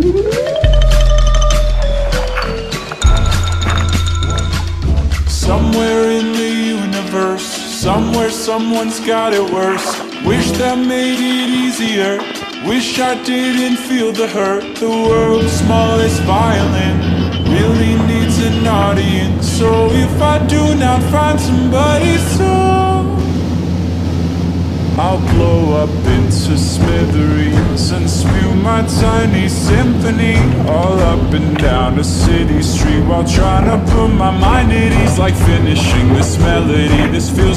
Somewhere in the universe, somewhere someone's got it worse. Wish that made it easier. Wish I didn't feel the hurt. The world's smallest violin really needs an audience. So if I do not find somebody soon, I'll blow up into smithereens and spew my tiny symphony all up and down a city street while trying to put my mind at ease. Like finishing this melody, this feels